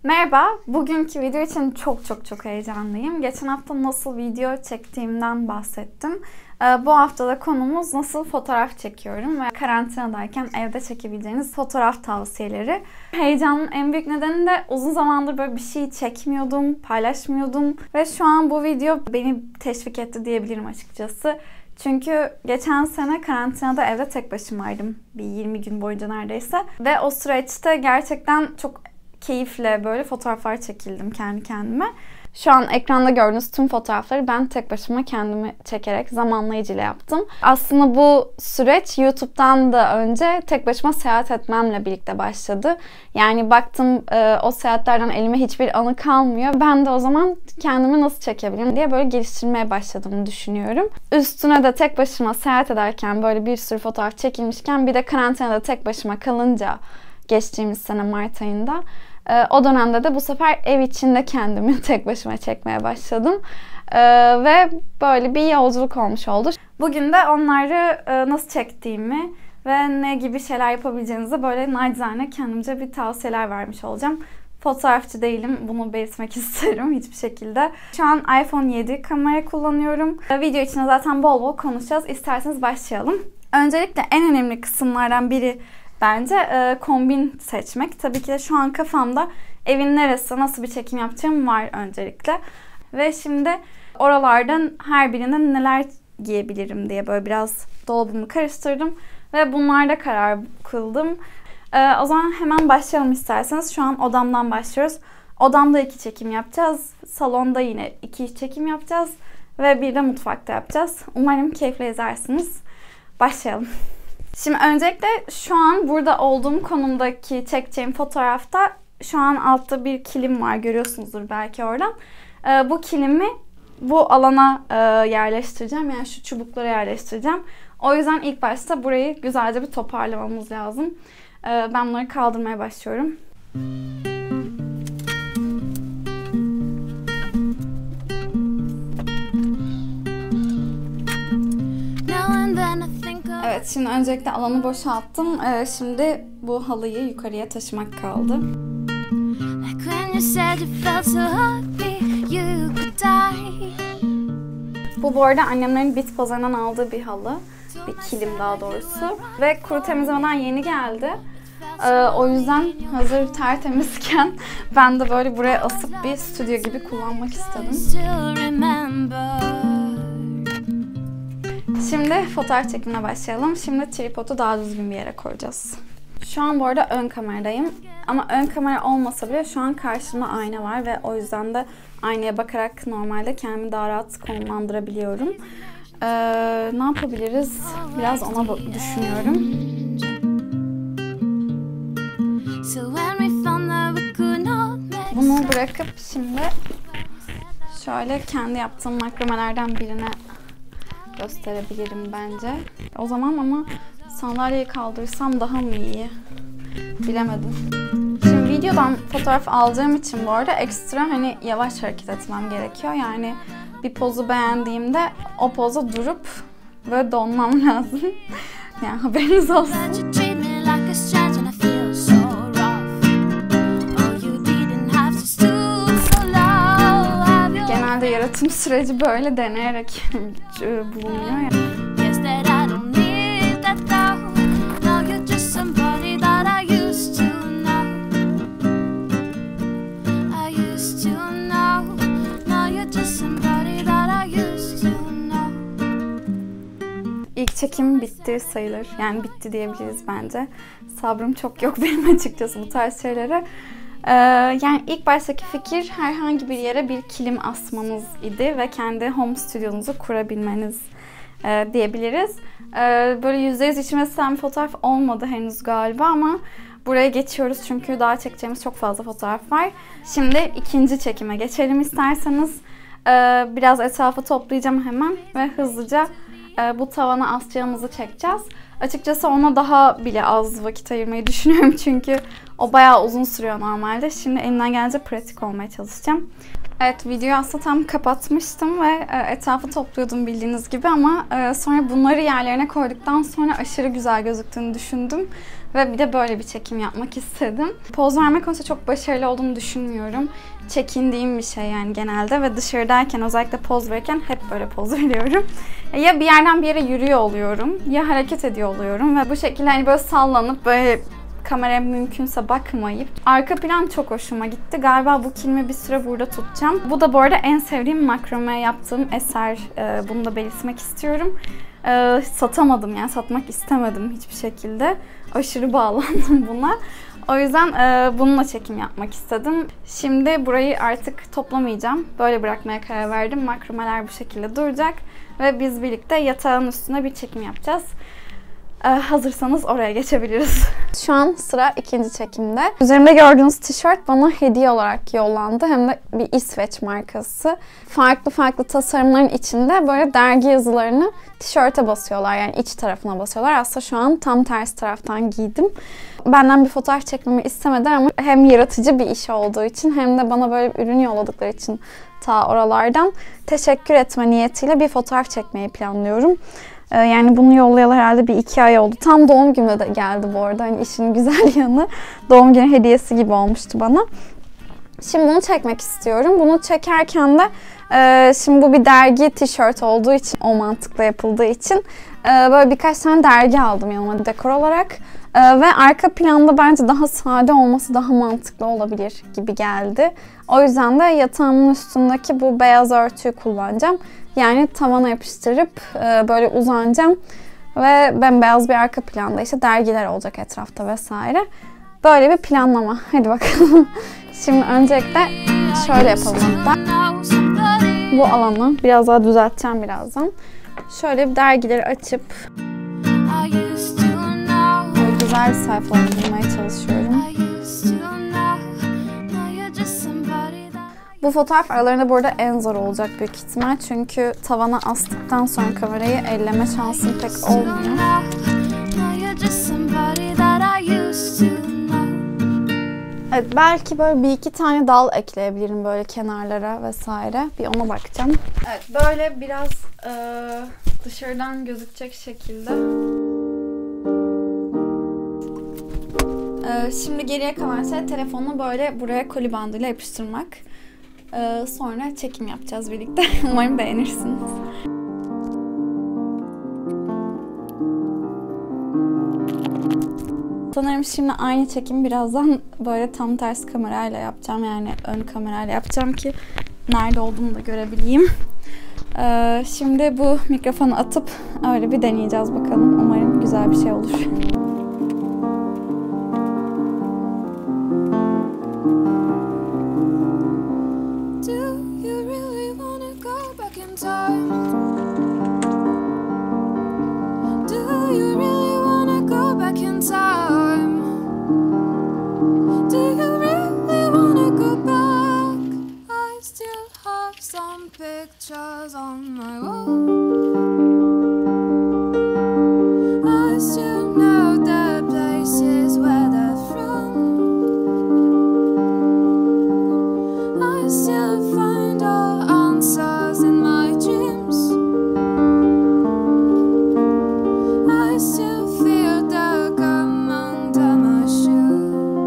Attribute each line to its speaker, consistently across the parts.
Speaker 1: Merhaba, bugünkü video için çok heyecanlıyım. Geçen hafta nasıl video çektiğimden bahsettim. Bu hafta da konumuz nasıl fotoğraf çekiyorum ve karantinadayken evde çekebileceğiniz fotoğraf tavsiyeleri. Heyecanın en büyük nedeni de uzun zamandır böyle bir şey çekmiyordum, paylaşmıyordum ve şu an bu video beni teşvik etti diyebilirim açıkçası. Çünkü geçen sene karantinada evde tek başımaydım. Bir 20 gün boyunca neredeyse. Ve o süreçte gerçekten çok keyifle böyle fotoğraflar çekildim kendi kendime. Şu an ekranda gördüğünüz tüm fotoğrafları ben tek başıma kendimi çekerek zamanlayıcıyla yaptım. Aslında bu süreç YouTube'dan da önce tek başıma seyahat etmemle birlikte başladı. Yani baktım o seyahatlerden elime hiçbir anı kalmıyor. Ben de o zaman kendimi nasıl çekebilirim diye böyle geliştirmeye başladığımı düşünüyorum. Üstüne de tek başıma seyahat ederken böyle bir sürü fotoğraf çekilmişken bir de karantinada tek başıma kalınca geçtiğimiz sene Mart ayında o dönemde de bu sefer ev içinde kendimi tek başıma çekmeye başladım. Ve böyle bir yolculuk olmuş oldu. Bugün de onları nasıl çektiğimi ve ne gibi şeyler yapabileceğinize böyle nacizane kendimce bir tavsiyeler vermiş olacağım. Fotoğrafçı değilim. Bunu belirtmek isterim hiçbir şekilde. Şu an iPhone 7 kamera kullanıyorum. Video içinde zaten bol bol konuşacağız. İsterseniz başlayalım. Öncelikle en önemli kısımlardan biri bence kombin seçmek. Tabii ki de şu an kafamda evin neresi, nasıl bir çekim yapacağım var öncelikle. Ve şimdi oralardan her birinden neler giyebilirim diye böyle biraz dolabımı karıştırdım. Ve bunlarda karar kıldım. O zaman hemen başlayalım isterseniz. Şu an odamdan başlıyoruz. Odamda 2 çekim yapacağız. Salonda yine 2 çekim yapacağız. Ve bir de mutfakta yapacağız. Umarım keyifle izlersiniz. Başlayalım. Şimdi öncelikle şu an burada olduğum konumdaki çekeceğim fotoğrafta şu an altta bir kilim var. Görüyorsunuzdur belki oradan. Bu kilimi bu alana yerleştireceğim. Yani şu çubuklara yerleştireceğim. O yüzden ilk başta burayı güzelce bir toparlamamız lazım. Ben bunları kaldırmaya başlıyorum. Evet, şimdi öncelikle alanı boşalttım. Şimdi bu halıyı yukarıya taşımak kaldı. Bu arada annemlerin bit pazarından aldığı bir halı. Bir kilim daha doğrusu. Ve kuru temizlemeden yeni geldi. O yüzden hazır tertemizken ben de böyle buraya asıp bir stüdyo gibi kullanmak istedim. Şimdi fotoğraf çekimine başlayalım. Şimdi tripodu daha düzgün bir yere koyacağız. Şu an bu arada ön kameradayım. Ama ön kamera olmasa bile şu an karşımda ayna var ve o yüzden de aynaya bakarak normalde kendimi daha rahat konumlandırabiliyorum. Ne yapabiliriz? Biraz ona düşünüyorum. Bunu bırakıp şimdi şöyle kendi yaptığım makramelerden birine gösterebilirim bence. O zaman ama sandalyeyi kaldırırsam daha mı iyi? Bilemedim. Şimdi videodan fotoğraf aldığım için bu arada ekstra hani yavaş hareket etmem gerekiyor. Yani bir pozu beğendiğimde o poza durup böyle donmam lazım. Yani haberiniz olsun. Genelde yaratım süreci böyle deneyerek bulunuyor yani. İlk çekim bitti sayılır. Yani bitti diyebiliriz bence. Sabrım çok yok benim açıkçası bu tarz şeylere. Yani ilk baştaki fikir herhangi bir yere bir kilim asmanız idi ve kendi home stüdyonuzu kurabilmeniz diyebiliriz. Böyle %100 içime sinen fotoğraf olmadı henüz galiba ama buraya geçiyoruz çünkü daha çekeceğimiz çok fazla fotoğraf var. Şimdi ikinci çekime geçelim isterseniz. Biraz etrafı toplayacağım hemen ve hızlıca bu tavana asacağımızı çekeceğiz. Açıkçası ona daha bile az vakit ayırmayı düşünüyorum çünkü O bayağı uzun sürüyor normalde. Şimdi elimden gelince pratik olmaya çalışacağım. Evet, videoyu aslında tam kapatmıştım ve etrafı topluyordum bildiğiniz gibi ama sonra bunları yerlerine koyduktan sonra aşırı güzel gözüktüğünü düşündüm. Ve bir de böyle bir çekim yapmak istedim. Poz verme konusunda çok başarılı olduğumu düşünmüyorum. Çekindiğim bir şey yani genelde ve dışarıdayken özellikle poz verirken hep böyle poz veriyorum. Ya bir yerden bir yere yürüyor oluyorum ya hareket ediyor oluyorum ve bu şekilde hani böyle sallanıp böyle kameraya mümkünse bakmayıp. Arka plan çok hoşuma gitti. Galiba bu kilimi bir süre burada tutacağım. Bu da bu arada en sevdiğim makrame yaptığım eser. Bunu da belirtmek istiyorum. Satamadım yani satmak istemedim hiçbir şekilde. Aşırı bağlandım buna. O yüzden bununla çekim yapmak istedim. Şimdi burayı artık toplamayacağım. Böyle bırakmaya karar verdim. Makrameler bu şekilde duracak. Ve biz birlikte yatağın üstüne bir çekim yapacağız. Hazırsanız oraya geçebiliriz. Şu an sıra ikinci çekimde. Üzerimde gördüğünüz tişört bana hediye olarak yollandı. Hem de bir İsveç markası. Farklı farklı tasarımların içinde böyle dergi yazılarını tişörte basıyorlar. Yani iç tarafına basıyorlar. Aslında şu an tam tersi taraftan giydim. Benden bir fotoğraf çekmemi istemediler ama hem yaratıcı bir iş olduğu için hem de bana böyle bir ürün yolladıkları için ta oralardan teşekkür etme niyetiyle bir fotoğraf çekmeyi planlıyorum. Yani bunu yollayalı herhalde bir 2 ay oldu. Tam doğum gününe de geldi bu arada. Hani işin güzel yanı doğum günü hediyesi gibi olmuştu bana. Şimdi bunu çekmek istiyorum. Bunu çekerken de şimdi bu bir dergi tişört olduğu için, o mantıkla yapıldığı için böyle birkaç tane dergi aldım yanıma dekor olarak. Ve arka planda bence daha sade olması daha mantıklı olabilir gibi geldi. O yüzden de yatağımın üstündeki bu beyaz örtüyü kullanacağım. Yani tavana yapıştırıp böyle uzanacağım. Ve bembeyaz bir arka planda işte dergiler olacak etrafta vesaire. Böyle bir planlama. Hadi bakalım. Şimdi öncelikle şöyle yapalım hatta. Bu alanı biraz daha düzelteceğim birazdan. Şöyle bir dergileri açıp böyle güzel bir sayfalandırmaya çalışıyorum. Bu fotoğraf aralarında bu arada en zor olacak büyük ihtimal. Çünkü tavana astıktan sonra kamerayı elleme şansım pek olmuyor. Evet, belki böyle bir iki tane dal ekleyebilirim böyle kenarlara vesaire. Bir ona bakacağım. Evet, böyle biraz dışarıdan gözükecek şekilde. Şimdi geriye kalan şey telefonu böyle buraya koli bandıyla yapıştırmak. Sonra çekim yapacağız birlikte. Umarım beğenirsiniz. Sanırım şimdi aynı çekimi birazdan böyle tam ters kamerayla yapacağım. Yani ön kamerayla yapacağım ki nerede olduğumu da görebileyim. Şimdi bu mikrofonu atıp öyle bir deneyeceğiz bakalım. Umarım güzel bir şey olur.
Speaker 2: Pictures on my wall. I still know the places where they're from. I still find all answers in my dreams. I still feel the gum under my shoe.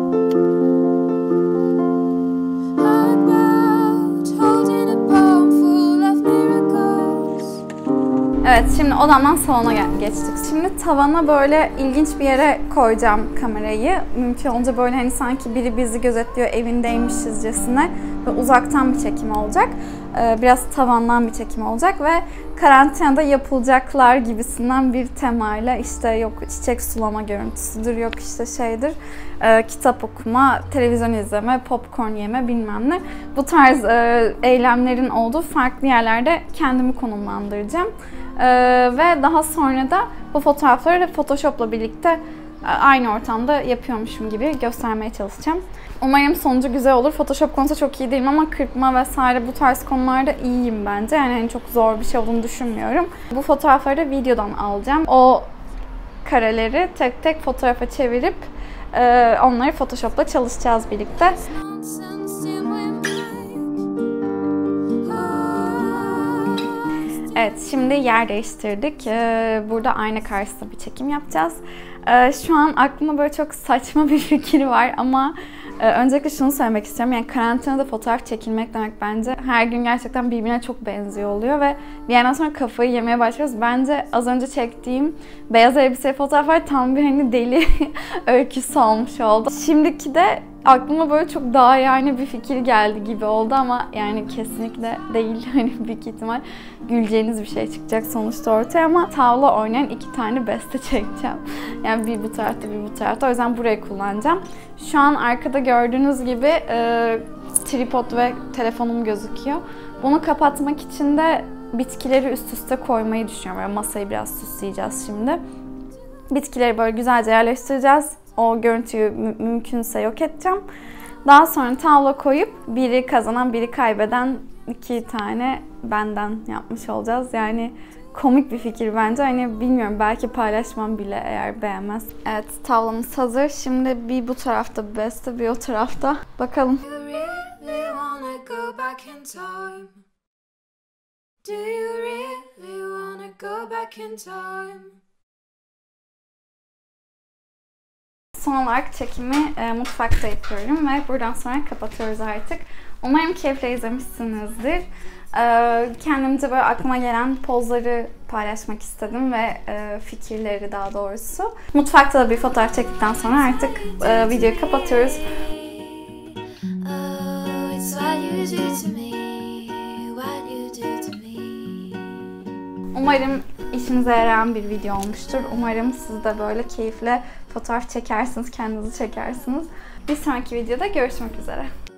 Speaker 1: Evet, şimdi odamdan salona geçtik. Şimdi tavana böyle ilginç bir yere koyacağım kamerayı. Mümkün olunca böyle hani sanki biri bizi gözetliyor, evindeymişizcesine ve uzaktan bir çekim olacak. Biraz tavandan bir çekim olacak ve karantinada yapılacaklar gibisinden bir temayla işte yok çiçek sulama görüntüsüdür, yok işte şeydir, kitap okuma, televizyon izleme, popcorn yeme bilmem ne. Bu tarz eylemlerin olduğu farklı yerlerde kendimi konumlandıracağım. Ve daha sonra da bu fotoğrafları Photoshop'la birlikte aynı ortamda yapıyormuşum gibi göstermeye çalışacağım. Umarım sonucu güzel olur. Photoshop konusunda çok iyi değilim ama kırpma vesaire bu tarz konularda iyiyim bence. Yani hani çok zor bir şey olduğunu düşünmüyorum. Bu fotoğrafları da videodan alacağım. O kareleri tek tek fotoğrafa çevirip Onları Photoshop'la çalışacağız birlikte.
Speaker 2: nonsense in my mind.
Speaker 1: Evet, şimdi yer değiştirdik. Burada ayna karşısında bir çekim yapacağız. Şu an aklıma böyle çok saçma bir fikir var ama öncelikle şunu söylemek istiyorum. Yani karantinada fotoğraf çekilmek demek bence her gün gerçekten birbirine çok benziyor oluyor ve bir yerden sonra kafayı yemeye başlıyoruz. Bence az önce çektiğim beyaz elbise fotoğraflar tam bir hani deli öyküsü olmuş oldu. Şimdiki de aklıma böyle çok daha yani bir fikir geldi gibi oldu ama yani kesinlikle değil. Hani büyük ihtimal güleceğiniz bir şey çıkacak sonuçta ortaya ama tavla oynayan 2 tane beste çekeceğim. Yani bir bu tarafta bir bu tarafta. O yüzden burayı kullanacağım. Şu an arkada gördüğünüz gibi tripod ve telefonum gözüküyor. Bunu kapatmak için de bitkileri üst üste koymayı düşünüyorum. Böyle masayı biraz süsleyeceğiz şimdi. Bitkileri böyle güzelce yerleştireceğiz. O görüntüyü mümkünse yok edeceğim. Daha sonra tavla koyup biri kazanan biri kaybeden 2 tane benden yapmış olacağız. Yani komik bir fikir bence. Hani bilmiyorum, belki paylaşmam bile eğer beğenmez. Evet, tavlamız hazır. Şimdi bir bu tarafta bir beste, bir o tarafta. Bakalım.
Speaker 2: You really wanna go back in time? Do you really wanna go back in time?
Speaker 1: Son olarak çekimi mutfakta yapıyorum ve buradan sonra kapatıyoruz artık. Umarım keyifle izlemişsinizdir. Kendimce böyle aklıma gelen pozları paylaşmak istedim ve fikirleri daha doğrusu. Mutfakta da bir fotoğraf çektikten sonra artık videoyu kapatıyoruz.
Speaker 2: Oh, it's what you do to me, what you do to me.
Speaker 1: Umarım işinize yarayan bir video olmuştur. Umarım siz de böyle keyifle fotoğraf çekersiniz, kendinizi çekersiniz. Bir sonraki videoda görüşmek üzere.